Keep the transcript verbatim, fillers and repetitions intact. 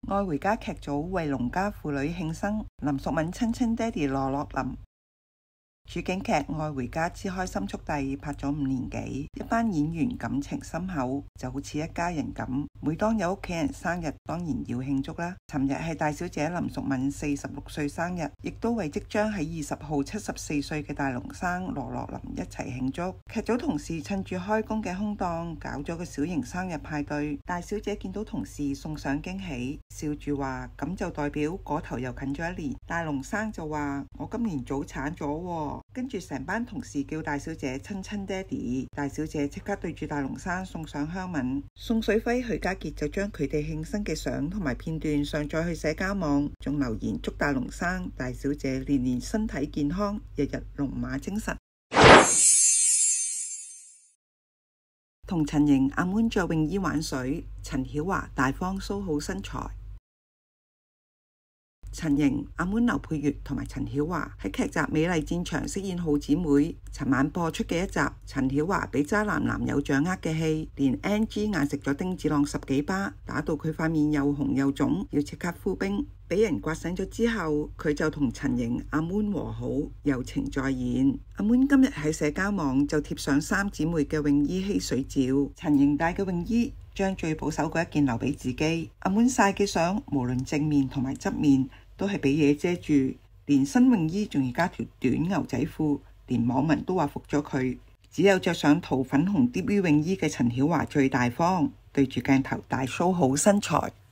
愛回家劇組為農家婦女慶生，林淑敏親親爹哋羅樂林。處境劇《愛回家之開心速遞》拍咗五年幾，一班演員感情深厚，就好似一家人咁。每當有屋企人生日，當然要慶祝啦。尋日係大小姐林淑敏四十六歲生日，亦都為即將喺二十號七十四歲嘅大龍生羅樂林一齊慶祝。劇組同事趁住開工嘅空檔，搞咗個小型生日派對。大小姐見到同事送上驚喜，笑住話：咁就代表嗰頭又近咗一年。大龍生就話：我今年早產咗喎。跟住成班同事叫大小姐親親爹哋，大小姐即刻對住大龍生送上香吻。宋水輝、許家傑就將佢哋慶生嘅相同埋片段上載去社交網，仲留言祝大龍生、大小姐年年身體健康，日日龍馬精神。同陳瑩、阿 moon 着泳衣玩水，陳曉華大方蘇好身材。陳瑩、阿 moon 劉佩玥同埋陳曉華喺劇集《美麗戰場》飾演好姊妹。尋晚播出嘅一集，陳曉華俾渣男男友掌握嘅戲，連 N G 硬食咗丁子朗十幾巴，打到佢塊面又紅又腫，要即刻敷冰。俾人刮醒咗之後，佢就同陳瑩、阿 moon 和好，友情再現。阿 moon 今日喺社交網就貼上三姊妹嘅泳衣嬉水照，陳瑩戴嘅泳衣將最保守嗰一件留俾自己。阿 moon 晒嘅相，無論正面同埋側面都係俾嘢遮住，連新泳衣仲要加條短牛仔褲，連網民都話服咗佢。只有着上桃粉紅 D V 泳衣嘅陳曉華最大方，對住鏡頭大 show 好身材。